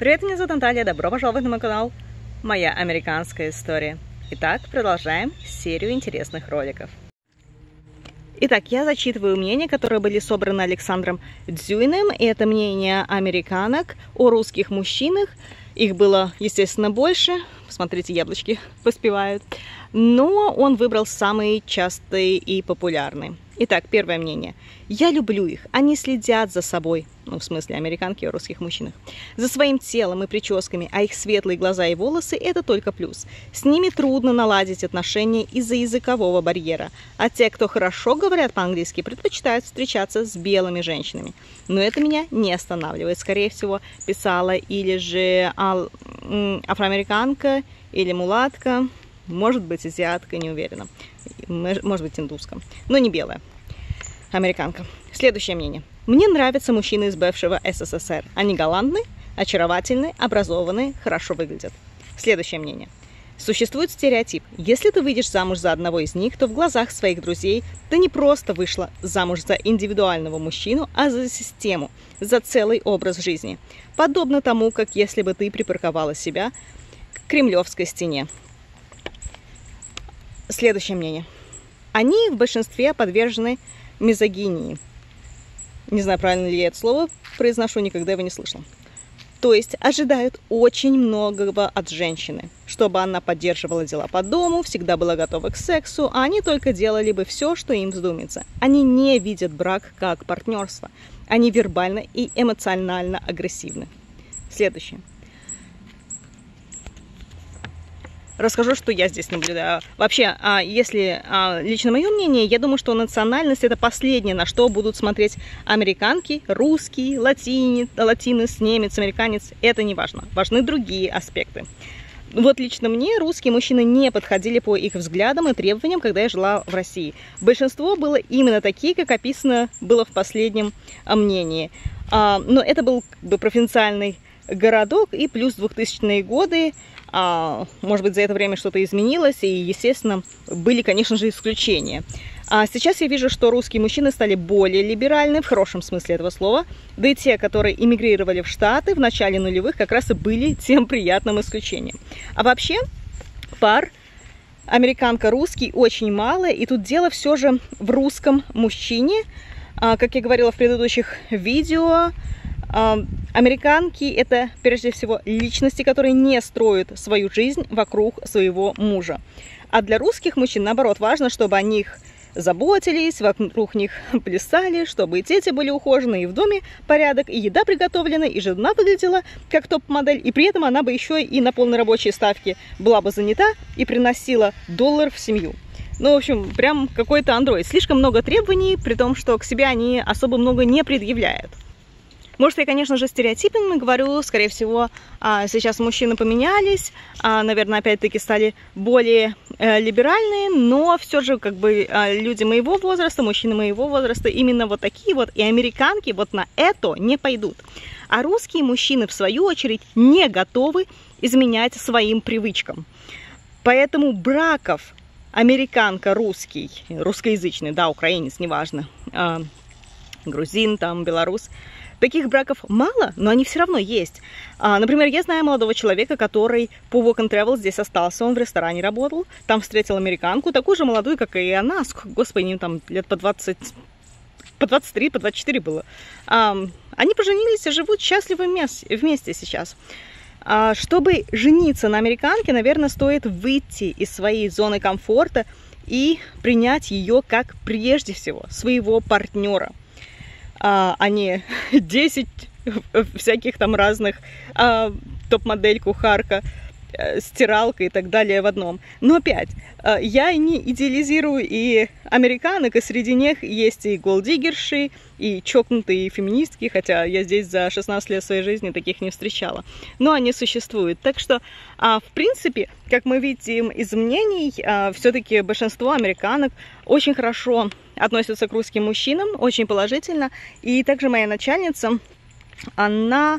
Привет, меня зовут Наталья, добро пожаловать на мой канал «Моя американская история». Итак, продолжаем серию интересных роликов. Итак, я зачитываю мнения, которые были собраны Александром Дзюйным, и это мнение американок о русских мужчинах. Их было, естественно, больше, смотрите, яблочки поспевают, но он выбрал самые частые и популярные. Итак, первое мнение. Я люблю их, они следят за собой, ну, в смысле, американки о русских мужчинах, за своим телом и прическами, а их светлые глаза и волосы – это только плюс. С ними трудно наладить отношения из-за языкового барьера, а те, кто хорошо говорят по-английски, предпочитают встречаться с белыми женщинами. Но это меня не останавливает. Скорее всего, писала или же афроамериканка, или мулатка, может быть, азиатка, не уверена, может быть, индуска, но не белая. Американка. Следующее мнение. Мне нравятся мужчины из бывшего СССР. Они галантны, очаровательны, образованные, хорошо выглядят. Следующее мнение. Существует стереотип. Если ты выйдешь замуж за одного из них, то в глазах своих друзей ты не просто вышла замуж за индивидуального мужчину, а за систему, за целый образ жизни. Подобно тому, как если бы ты припарковала себя к Кремлевской стене. Следующее мнение. Они в большинстве подвержены мизогинии. Не знаю, правильно ли я это слово произношу, никогда его не слышала. То есть ожидают очень многого от женщины, чтобы она поддерживала дела по дому, всегда была готова к сексу, а они только делали бы все, что им вздумается. Они не видят брак как партнерство. Они вербально и эмоционально агрессивны. Следующее. Расскажу, что я здесь наблюдаю. Вообще, если лично мое мнение, я думаю, что национальность – это последнее, на что будут смотреть американки, русский, латинец, немец, американец. Это не важно. Важны другие аспекты. Вот лично мне русские мужчины не подходили по их взглядам и требованиям, когда я жила в России. Большинство было именно такие, как описано было в последнем мнении. Но это был как бы провинциальный городок и плюс 2000-е годы. Может быть, за это время что-то изменилось, и, естественно, были, конечно же, исключения. Сейчас я вижу, что русские мужчины стали более либеральны, в хорошем смысле этого слова, да и те, которые эмигрировали в Штаты в начале нулевых, как раз и были тем приятным исключением. А вообще, пар американка-русский очень мало, и тут дело все же в русском мужчине. Как я говорила в предыдущих видео, американки – это, прежде всего, личности, которые не строят свою жизнь вокруг своего мужа. А для русских мужчин, наоборот, важно, чтобы о них заботились, вокруг них плясали, чтобы и дети были ухожены, и в доме порядок, и еда приготовлена, и жена выглядела как топ-модель, и при этом она бы еще и на полной рабочей ставке была бы занята и приносила $1 в семью. Ну, в общем, прям какой-то андроид. Слишком много требований, при том, что к себе они особо много не предъявляют. Может, я, конечно же, стереотипами говорю, скорее всего, сейчас мужчины поменялись, наверное, опять-таки стали более либеральные, но все же, как бы, люди моего возраста, мужчины моего возраста, именно вот такие вот, и американки вот на это не пойдут. А русские мужчины, в свою очередь, не готовы изменять своим привычкам. Поэтому браков американка-русский, русскоязычный, да, украинец, неважно, грузин, там, белорус, таких браков мало, но они все равно есть. Например, я знаю молодого человека, который по Work and Travel здесь остался, он в ресторане работал, там встретил американку, такую же молодую, как и она, господи, им там лет по 20, по 23, по 24 было. Они поженились и живут счастливо вместе сейчас. Чтобы жениться на американке, наверное, стоит выйти из своей зоны комфорта и принять ее как, прежде всего, своего партнера. А не 10 всяких там разных топ-модель, кухарка, стиралка и так далее в одном. Но опять, я не идеализирую и американок, и среди них есть и голддиггерши, и чокнутые феминистки, хотя я здесь за 16 лет своей жизни таких не встречала. Но они существуют. Так что, в принципе, как мы видим из мнений, все-таки большинство американок очень хорошо относятся к русским мужчинам, очень положительно. И также моя начальница, она...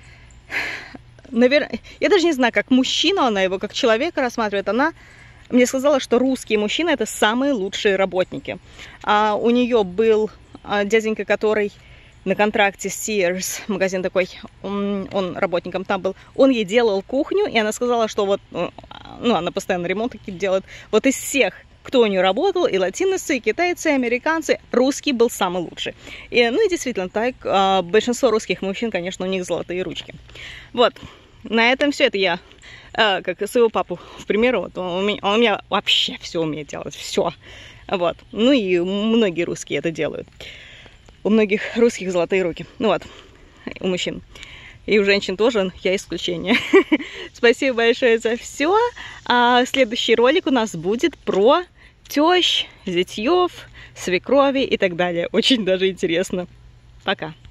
Наверное, я даже не знаю, как мужчину она его, как человека рассматривает. Она мне сказала, что русские мужчины – это самые лучшие работники. У нее был дяденька, который на контракте с Sears, магазин такой, он работником там был, он ей делал кухню, и она сказала, что вот, ну, она постоянно ремонт какие-то делает, вот из всех, кто у нее работал, и латиносы, и китайцы, и американцы, русский был самый лучший. Ну и действительно, так, большинство русских мужчин, конечно, у них золотые ручки. Вот, на этом все. Это я, как своего папу, в пример, вот, он у меня вообще все умеет делать, все. Вот, ну и многие русские это делают. У многих русских золотые руки. Ну вот, у мужчин. И у женщин тоже, я исключение. Спасибо большое за все. Следующий ролик у нас будет про тещ, зятьев, свекрови и так далее. Очень даже интересно. Пока.